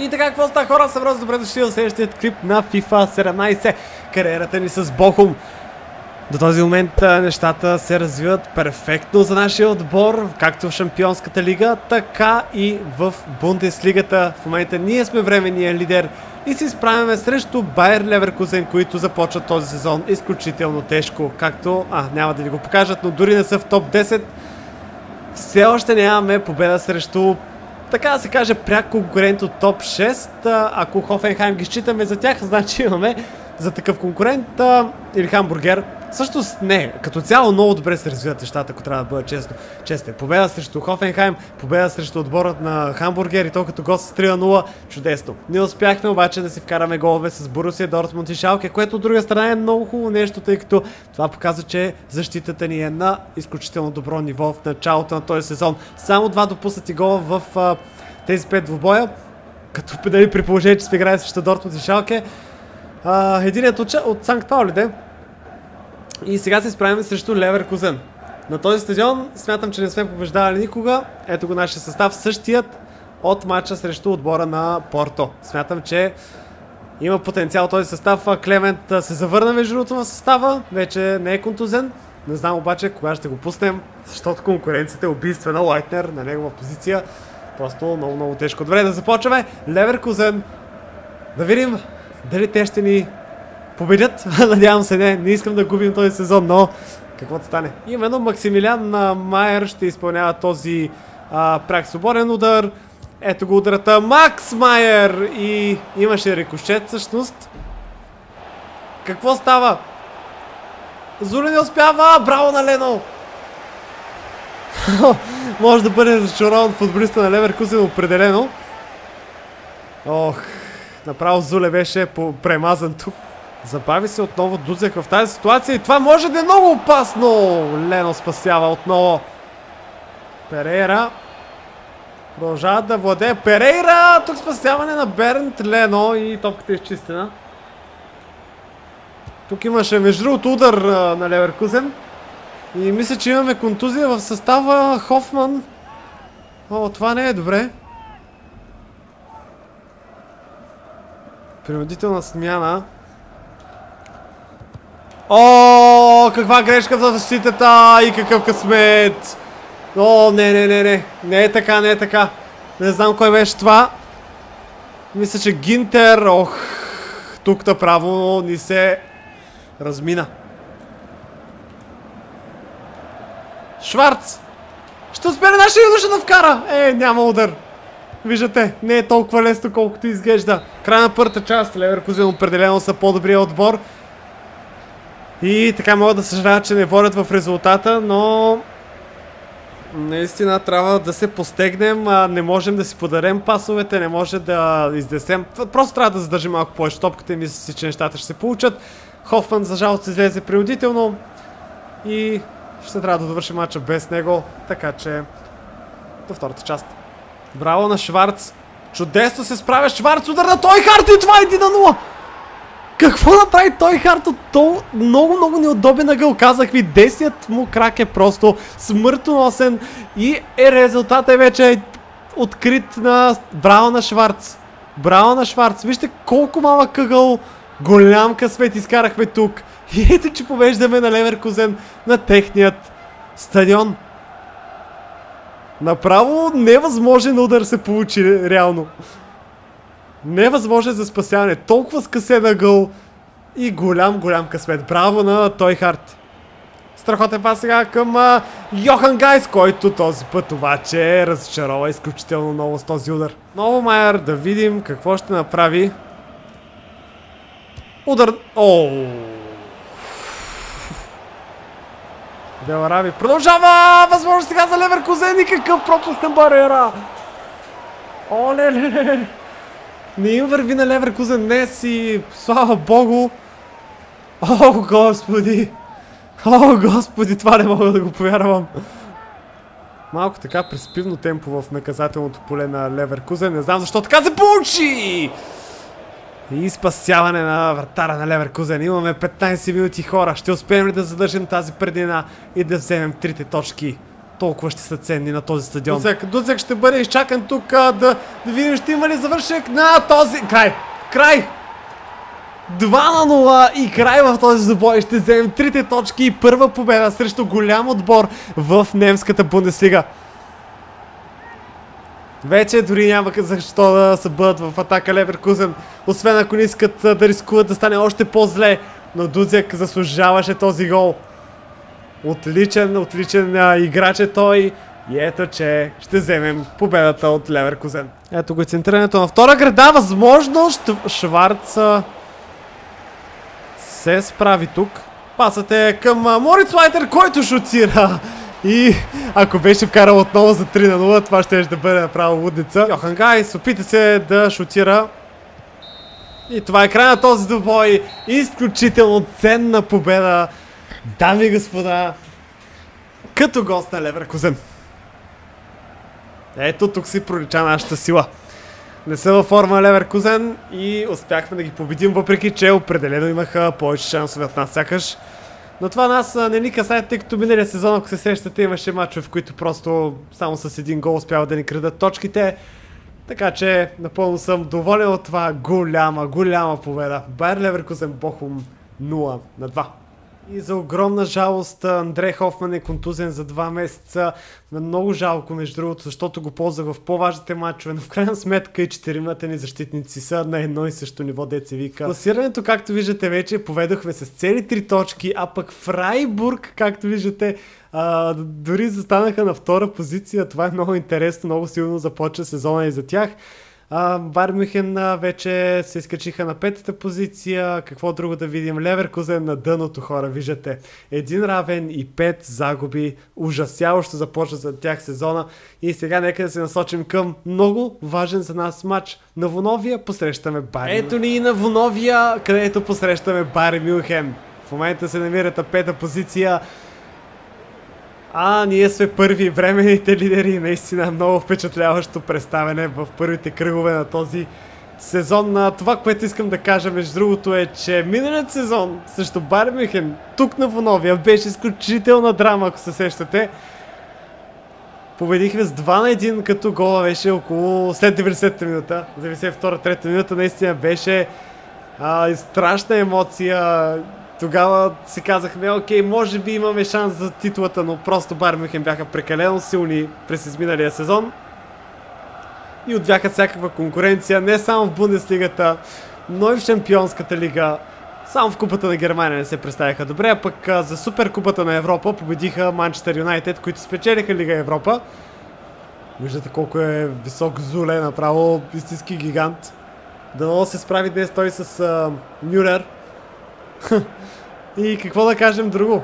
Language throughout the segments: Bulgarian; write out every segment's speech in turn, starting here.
И така, какво става, хора? Съм Роз, добре дошли в следващия клип на FIFA 17. Кариерата ни с Бохум. До този момент нещата се развиват перфектно за нашия отбор, както в Шампионската лига, така и в Бундеслигата. В момента ние сме временния лидер и се изправяме срещу Байер Леверкузен, които започват този сезон изключително тежко. Както, няма да ви го покажат, но дори не са в топ 10. Все още нямаме победа срещу, така да се каже, пряк конкурент от топ 6. Ако Хофенхайм ги считаме за тях, значи имаме за такъв конкурент или Хамбургер. Всъщност не, като цяло много добре се развиват нещата, ако трябва да бъда честен. Победа срещу Хофенхайм, победа срещу отборът на Хамбургер и то като гост с 3-0, чудесно. Не успяхме обаче да си вкараме голове с Борусия Дортмунд и Шалке, което от друга страна е много хубаво нещо, тъй като това показва, че защитата ни е на изключително добро ниво в началото на този сезон. Само 2 допуснати гола в тези 5 двубоя, като при положение, че сме играли срещу Дортмунд и Шалке. Единият от Санкт Паули, и сега се справим срещу Леверкузен. На този стадион смятам, че не сме побеждавали никога. Ето го нашия състав, същият от матча срещу отбора на Порто. Смятам, че има потенциал този състав. Клемент се завърна между другото в състава, вече не е контузен. Не знам обаче кога ще го пуснем, защото конкуренцията е убийствена. Лайтнер на негова позиция. Просто много тежко. Добре, да започваме. Леверкузен. Да видим дали те ще ни победят. Надявам се не искам да губим този сезон, но каквото стане. Именно Максимилиан Майер ще изпълнява този пряк свободен удар. Ето го ударата. Макс Майер! И имаше рикошет всъщност. Какво става? Зуле не успява! Браво на Лено! Може да бъде разочарован футболиста на Леверкузен определено. Ох, направо Зуле беше премазан тук. Забави се отново Дузек в тази ситуация и това може да е много опасно. Лено спасява отново. Перейра продължава да владее. Перейра! Тук спасяване на Бернт Лено и топката е изчистена. Тук имаше между другото удар на Леверкузен. И мисля, че имаме контузия в състава. Хофман. О, това не е добре. Принудителна смяна. О, каква грешка за защитата и какъв късмет. О, не. Не е така, не е така. Не знам кой беше това. Мисля, че Гинтер. Ох, тук направо ни се размина. Шварц. Ще успее нашия юноша да вкара. Няма удар. Виждате, не е толкова лесно, колкото изглежда. Край на първата част. Леверкузен определено са по-добрия отбор. И така могат да съжаляват, че не водят в резултата, но наистина трябва да се постегнем. Не можем да си подарем пасовете, не може да издесем. Просто трябва да задържим малко повече топката и мисля си, че нещата ще се получат. Хофман за жалост излезе принудително и ще трябва да довършим матча без него, така че до втората част. Браво на Шварц. Чудесно се справя Шварц. Удар на Тойхарт и това е 1-0. Какво направи Тойхарт от то? Много неудобен ъгъл. Казах ви, 10-ят му крак е просто смъртоносен и резултатът е вече открит на браво на Шварц. Браво на Шварц. Вижте колко малък ъгъл. Голям късмет изкарахме тук. И ето, че побеждаме на Леверкузен на техният стадион. Направо невъзможен удар се получи реално. Невъзможен за спасяване. Толкова скъсен ъгъл и голям късмет. Браво на Тойхарт. Страхотен пас сега към Йохан Гайс, който този път обаче разочарова изключително много с този удар. Ново Майер, да видим какво ще направи. Удар. Белараби продължава! Възможно сега за Леверкузен и какъв пропуск на Барера! Оле. Не им върви на Леверкузен днес и слава богу. О, господи! О, господи, това не мога да го повярвам. Малко така преспивно темпо в наказателното поле на Леверкузен. Не знам защо така се получи! И спасяване на вратара на Леверкузен. Имаме 15 минути, хора. Ще успеем ли да задържим тази преднина и да вземем 3 точки? толкова ще са ценни на този стадион. Дуцек ще бъде изчакан тук да видим ще има ли завършек на този... Край! 2-0 и край в този забой. Ще вземем 3 точки и първа победа срещу голям отбор в немската Бундеслига. Вече дори няма защо да се бъдат в атака Леверкузен, освен ако не искат да рискуват да стане още по-зле. Но Дудзек заслужаваше този гол. Отличен играч е той. И ето, че ще вземем победата от Леверкузен. Ето го и центрирането на втора града. Възможно Шварц се справи тук. Пасът е към Мориц Лайтер, който шутира. И ако беше вкарал отново за 3-0, това ще бъде направо лудница. Йохан Гайс опита се да шутира. И това е край на този двубой. Изключително ценна победа, дами и господа, като гост на Леверкузен. Ето тук си пролича нашата сила. Не са във форма Леверкузен и успяхме да ги победим, въпреки че определено имаха повече шансове от нас сякаш. Но това нас не ни касае, тъй като миналия сезон, ако се сещате, имаше мачове, в които просто само с един гол успява да ни крадат точките. Така че напълно съм доволен от това голяма победа. Байер Леверкузен Бохум 0-2. И за огромна жалост Андрей Хофман е контузен за 2 месеца. Много жалко между другото, защото го ползвах в по-важните матчове, но в крайна сметка и 4-мата ни защитници са на едно и също ниво, деца вика. Класирането, както виждате вече, поведохме с цели 3 точки, а пък Фрайбург, както виждате, дори застанаха на втора позиция. Това е много интересно, много силно започва сезона и за тях. Байер Мюнхен вече се изкачиха на 5-та позиция. Какво друго да видим? Леверкузен на дъното, хора, виждате. 1 равен и 5 загуби. Ужасяващо започва за тях сезона. И сега нека да се насочим към много важен за нас матч. На Воновия посрещаме Байер. Ето ни и на Воновия, където посрещаме Байер Мюнхен. В момента се намират на 5-та позиция. Ние сме първи временните лидери. Наистина много впечатляващо представяне в първите кръгове на този сезон. Това, което искам да кажа между другото е, че миналият сезон срещу Байер Мюнхен тук на Воновия беше изключителна драма, ако се сещате. Победихме с 2-1, като гола беше около след 90-та минута. 92-3 минута наистина беше страшна емоция. Тогава си казахме, окей, може би имаме шанс за титлата, но просто Байер Мюнхен бяха прекалено силни през изминалия сезон. И отвяха всякаква конкуренция, не само в Бундеслигата, но и в Шампионската лига. Само в Купата на Германия не се представяха добре, а пък за Суперкупата на Европа победиха Манчестър Юнайтед, които спечелиха Лига Европа. Виждате колко е висок Зуле, направо истински гигант. Дано се справи днес той с Мюрер. И какво да кажем друго?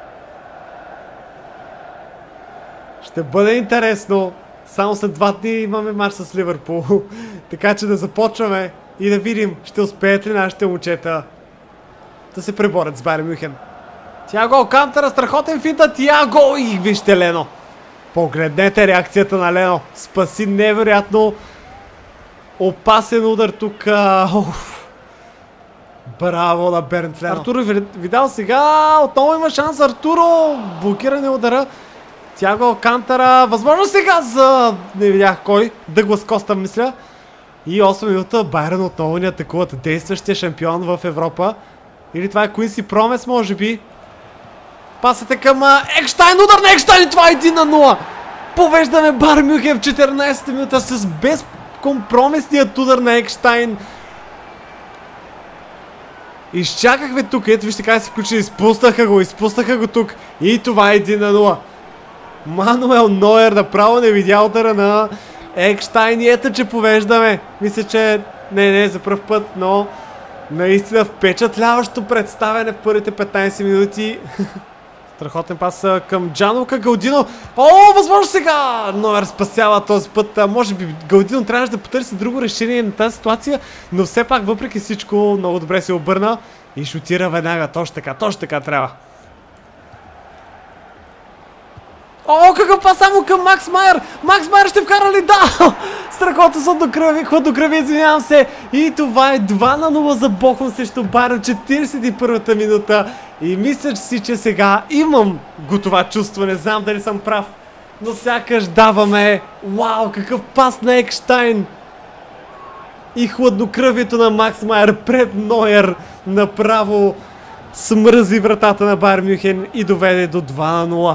Ще бъде интересно. Само след 2 дни имаме мач с Ливърпул. Така че да започваме и да видим, ще успеят ли нашите момчета да се преборят с Байер Мюнхен. Тиаго Алкантара, страхотен финта, Тиаго и вижте Лено. Погледнете реакцията на Лено. Спаси невероятно опасен удар тук. Браво на Бернт Лено. Артуро Видал сега. Отново има шанс. Артуро. Блокиране удара. Тиаго Алкантара. Възможно сега за... не видях кой. Дъглас Коста, мисля. И 8 минута. Байерн отново ни атакуват. Действащия шампион в Европа. Или това е Куинси Промес, може би. Пасате към Екштайн. Удар на Екштайн. Това е 1-0. Повеждаме Байер Мюнхен в 14-та минута с безкомпромисният удар на Екштайн. Изчакахме тук, ето вижте как се включи, изпуснаха го тук и това е 1-0. Мануел Нойер направо не видя удара на Екштайн и ето че повеждаме. Мисля, че не за пръв път, но наистина впечатляващо представяне в първите 15 минути. Страхотен пас към Джанлука Галдино. Възможно сега! Нойер спасява този път. Може би Галдино трябваше да потърси друго решение на тази ситуация, но все пак въпреки всичко много добре се обърна и шутира веднага. Точно така трябва. Какъв пас само към Макс Майер! Макс Майер ще вкара ли? Да! Страхотно хладнокръви, извинявам се. И това е 2-0 за Бохум срещу Байерн, 41-та минута. И мисля си, че сега имам го това чувство. Не знам дали съм прав. но сякаш даваме. Вау, какъв пас на Екштайн! И хладнокръвието на Макс Майер пред Нойер направо смръзи вратата на Байер Мюнхен и доведе до 2-0.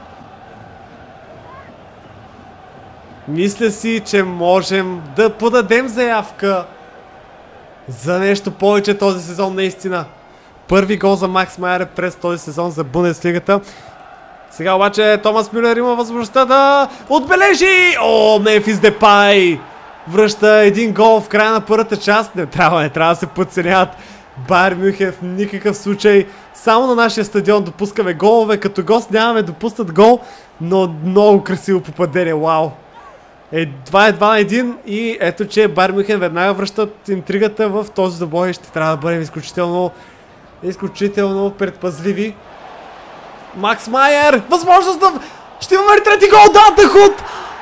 Мисля си, че можем да подадем заявка за нещо повече този сезон наистина. Първи гол за Макс Майер през този сезон за Бундеслигата. Сега обаче Томас Мюлер има възможността да отбележи! О, Мемфис Депай! Връща един гол в края на първата част. Не трябва да се подценяват Байер Мюнхен в никакъв случай. Само на нашия стадион допускаме голове. Като гост нямаме допуснат гол, но много красиво попадение. Вау! Това е 2-1 и ето, че Байер Мюнхен веднага връщат интригата в този забой. Ще трябва да бъдем изключително предпазливи. Макс Майер! Възможност да... Ще имаме ли трети гол? Да, Дахут!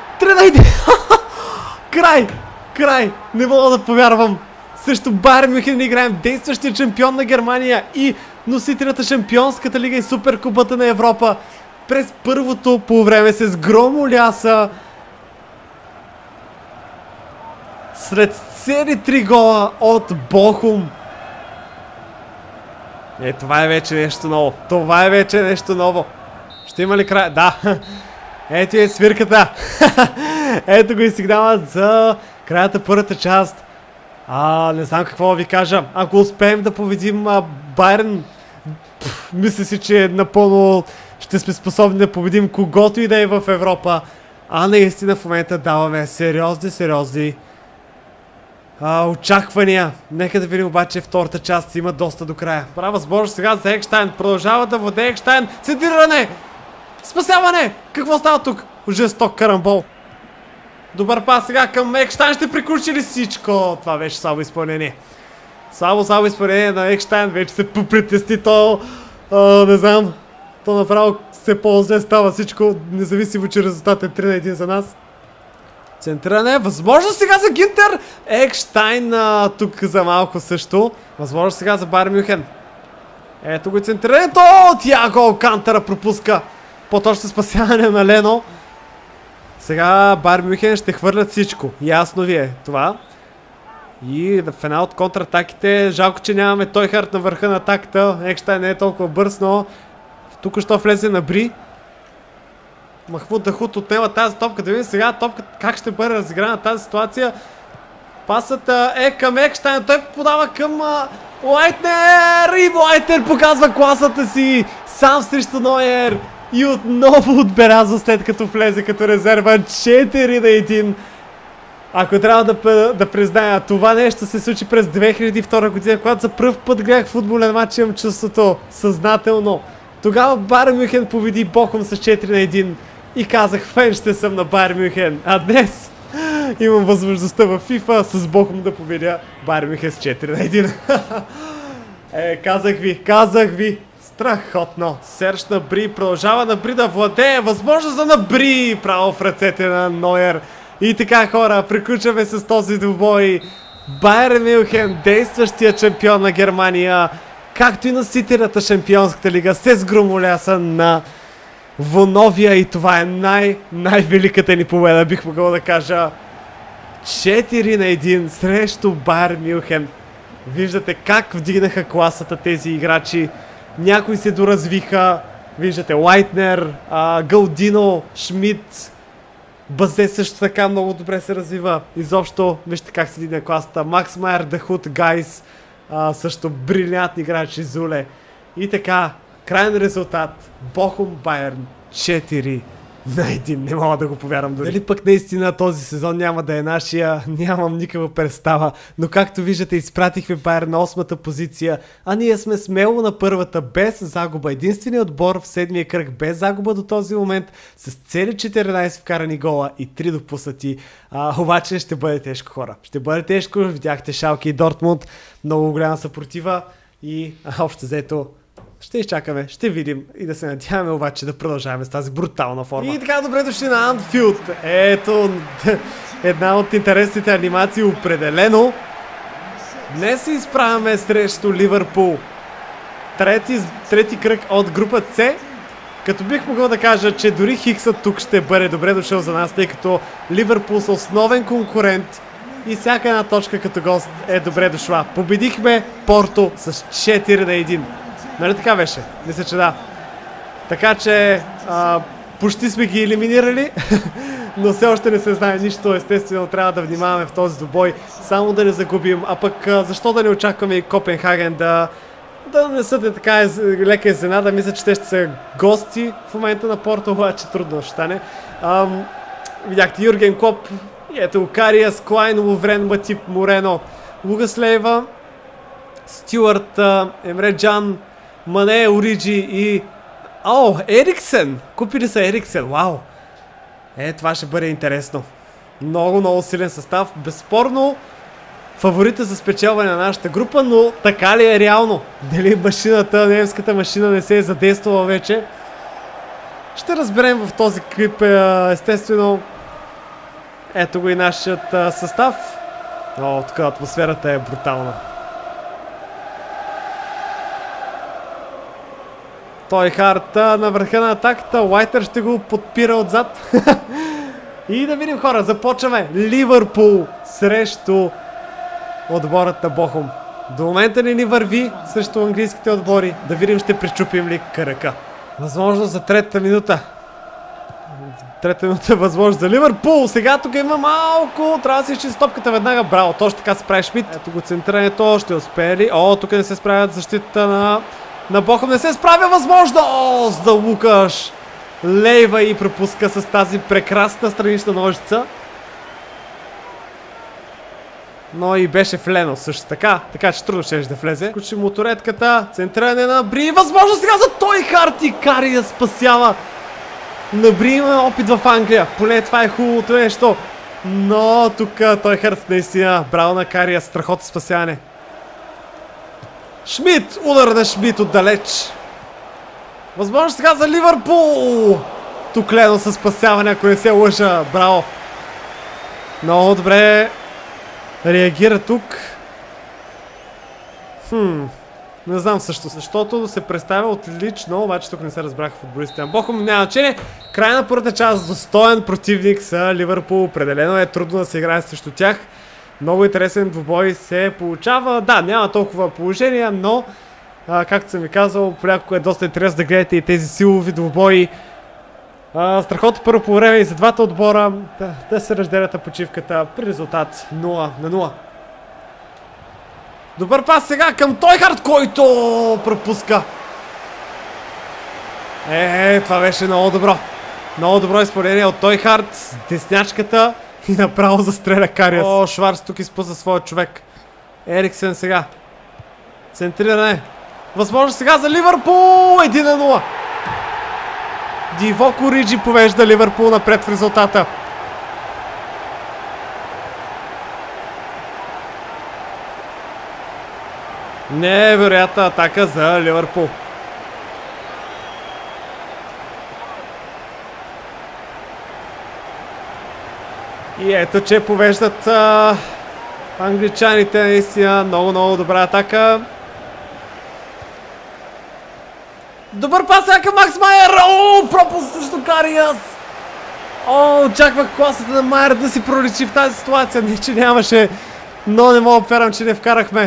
3-1! Край! Не мога да повярвам. Срещу Байер Мюнхен играем действащия шампион на Германия и носителята Шампионската лига и Суперкупата на Европа. През първото полувреме се сгромоляса. Сред цели 3 гола от Бохум. Това е вече нещо ново. Ще има ли край? Да. Ето е свирката. Ето го и сигнала за крайната първата част. Не знам какво да ви кажа. Ако успеем да победим Байерн, мисля си, че напълно ще сме способни да победим когото и да е в Европа. Наистина в момента даваме сериозни очаквания. Нека да видим обаче втората част. Има доста до края. Браво, възможност сега за Екштайн. Продължава да владее Екштайн. Центриране! Спасяване! Какво става тук? Жесток карамбол. Добър пас сега към Екштайн. Ще приключи ли всичко? Това беше слабо изпълнение. Слабо изпълнение на Екштайн. Вече се попритести то. Не знам. То направо се по-зле става всичко. Независимо, че резултат е 3-1 за нас. Центриране. Възможност сега за Гинтер. Екштайн тук за малко също. Възможност сега за Байер Мюнхен. Ето го и центрирането. Тиаго Алкантара пропуска. По-точно спасяване на Лено. Сега Байер Мюнхен ще хвърлят всичко. Ясно ви е това. И в една от контратаките. Жалко, че нямаме Тойхарт на върха на атаката. Екштайн не е толкова бърз, но тук що влезе на Бри. Махмуд Дахут отнема тази топка. Да видим сега топка как ще бъде разиграна тази ситуация. Пасът е към Екштайн. Той подава към Лайтнер. И Лайтнер показва класата си. Сам срещу Нойер. И отново отбелязва след като влезе като резерва 4-1. Ако трябва да призная, това нещо се случи през 2002 година, когато за пръв път гледах футболен матч, имам чувството съзнателно. Тогава Байер Мюнхен победи Бохум с 4-1 и казах, фен ще съм на Байер Мюнхен. А днес имам възможността в FIFA с Бохум да победя Байер Мюнхен с 4-1. Казах ви. Страхотно. Серж Набри продължава Набри да владее. Възможност за Набри. Право в ръцете на Нойер. И така, хора, приключваме с този двубой. Байер Мюнхен, действащия шампион на Германия, както и носителята Шампионската лига, се сгромоляса на Воновия и това е най-великата ни победа, бих могъл да кажа. 4-1 срещу Байер Мюнхен. Виждате как вдигнаха класата тези играчи. Някои се доразвиха. Виждате Лайтнер, Галдино, Шмидт. Базе също така много добре се развива. Изобщо, вижте как седи на класата. Макс Майер, Дахут, Гайс. Също брилянтни играчи, Зуле. И така, крайен резултат. Бохум Байерн 4-1. Не мога да го повярвам дори. Дали пък наистина този сезон няма да е нашия, нямам никаква представа. Но както виждате, изпратихме Байерн на 8-та позиция, а ние сме смело на първата без загуба. Единственият отбор в седмия кръг без загуба до този момент с цели 14 вкарани гола и 3 допуснати. Обаче ще бъде тежко, хора. Ще бъде тежко. Видяхте Шалке и Дортмунд. Много голяма съпротива и общо взето ще изчакаме, ще видим и да се надяваме обаче да продължаваме с тази брутална форма. И така, добре дошли на Анфилд. Ето една от интересните анимации определено. Днес се изправяме срещу Ливърпул. Трети кръг от група С. Като бих могъл да кажа, че дори Хиксът тук ще бъде добре дошъл за нас, тъй като Ливърпул са основен конкурент и всяка една точка като гост е добре дошла. Победихме Порто с 4-1. Нали така беше? Мисля, че да. Така че почти сме ги елиминирали, но все още не се знае нищо. Естествено трябва да внимаваме в този двубой, само да не загубим, а пък защо да не очакваме и Копенхаген да нанесат така лека изненада. Мисля, че те ще са гости в момента на Порто, обаче трудно ще стане. Видяхте Юрген Клоп, и ето Кариас, Клайн, Ловрен, Матип, Морено, Лугас Лейва, Стюарт, Емре Джан, Мане, Ориджи и Ериксен! Купили са Ериксен, вау! Това ще бъде интересно. Много силен състав. Безспорно фаворита за спечелване на нашата група, но така ли е реално? Дали машината, немската машина не се е задействала вече? Ще разберем в този клип, естествено. Ето го и нашият състав. Тук атмосферата е брутална. Той Харта на върха на атаката. Уайтер ще го подпира отзад. И да видим, хора, започваме. Ливърпул срещу отборът на Бохум. До момента не ни върви срещу английските отбори. Да видим, ще пречупим ли кръка. Възможност за третата минута. Трета минута възможност за Ливърпул. Сега тук има малко. Трябва да се изчисти топката веднага. Браво, точно така се прави Шмидт. Ето го центрирането. Ще успее ли? Тук не се справят защита на Бохум. Не се справя възможност за Лукаш Лейва и пропуска с тази прекрасна странична ножица. Но и беше влено също така. Така че трудно ще да влезе. Включи моторетката. Центриране на Бри. Възможност сега за той Харти. Кария спасява. На Бри има опит в Англия. Поне това е хубавото нещо. Но тук той Харт наистина. Браво на Кария. Страхотно спасяване. Шмидт. Удар на Шмидт отдалеч. Възможност сега за Ливърпул. Тук лено със спасяване, ако не се лъжа. Браво. Много добре реагира тук. Не знам също, защото се представя отлично, обаче тук не се разбраха футболистите на Бохум. Няма значение. Край на първата част, достоен противник са Ливърпул. Определено е трудно да се играе срещу тях. Много интересен двубой се получава. Да, няма толкова положения, но както съм ви казал, понякога е доста интересно да гледате и тези силови двубои. Страхотно първо по време и за двата отбора да се разделят на почивката при резултат 0-0. Добър пас сега към Тойхарт, който пропуска. Това беше много добро. Много добро изпълнение от Тойхарт с деснячката и направо застреля Кариас. Шварц тук изпусна своя човек. Ериксен сега. Центриране. Възможно сега за Ливърпул. 1-0. Дивок Ориджи повежда Ливърпул напред в резултата. Невероятна атака за Ливърпул. И ето, че повеждат англичаните. Наистина много добра атака. Добър пас сега към Макс Майер. Пропуск срещу Кариас. Очаквах класата на Майер да си проличи в тази ситуация. Не, че нямаше, но не мога да вярвам, че не вкарахме.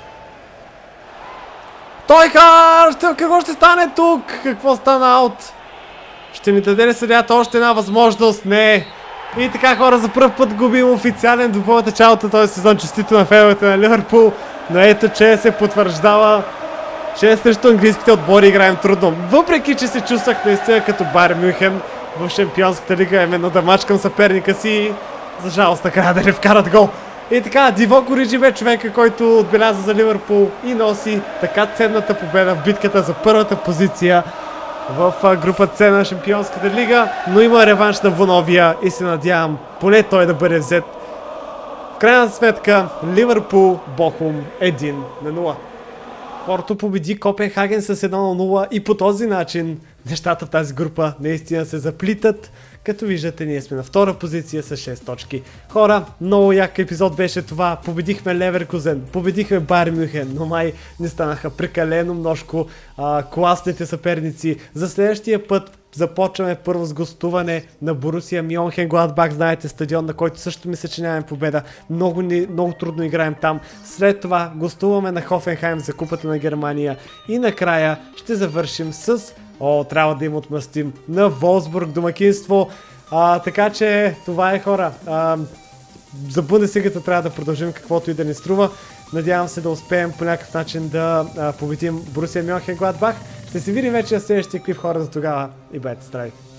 Тойхарт! Какво ще стане тук? Какво стана аут? Ще ни даде ли съдията още една възможност? Не. И така, хора, за първ път губим официален двубой от началото този сезон. Честито на феновете на Ливърпул. Но ето, че се потвърждава, че срещу английските отбори играем трудно. Въпреки, че се чувствах наистина като Байер Мюнхен в Шампионската лига, именно да мачкам съперника си. За жалост, накрая да не вкарат гол. И така, Дивок Ориджи бе човека, който отбеляза за Ливърпул и носи така ценната победа в битката за първата позиция в група С на Шампионската лига. Но има реванш на Воновия и се надявам поне той да бъде взет. В крайна сметка, Ливърпул, Бохум 1-0. Порто победи Копенхаген с 1-0 и по този начин нещата в тази група наистина се заплитат. Като виждате, ние сме на втора позиция с 6 точки. Хора, много як епизод беше това. Победихме Леверкузен, победихме Байер Мюнхен, но май не станаха прекалено множко класните съперници. За следващия път започваме първо с гостуване на Борусия Мьонхенгладбах. Знаете, стадион, на който също мисля, че нямаме победа. Много трудно играем там. След това гостуваме на Хофенхайм за Купата на Германия. И накрая ще завършим с... трябва да им отмъстим на Волсбург домакинство. Така че това е, хора. За Бундеслигата трябва да продължим каквото и да ни струва. Надявам се да успеем по някакъв начин да победим Борусия Мьонхенгладбах. Ще се видим вече на следващия клип, хора, за тогава и бъдете здрави!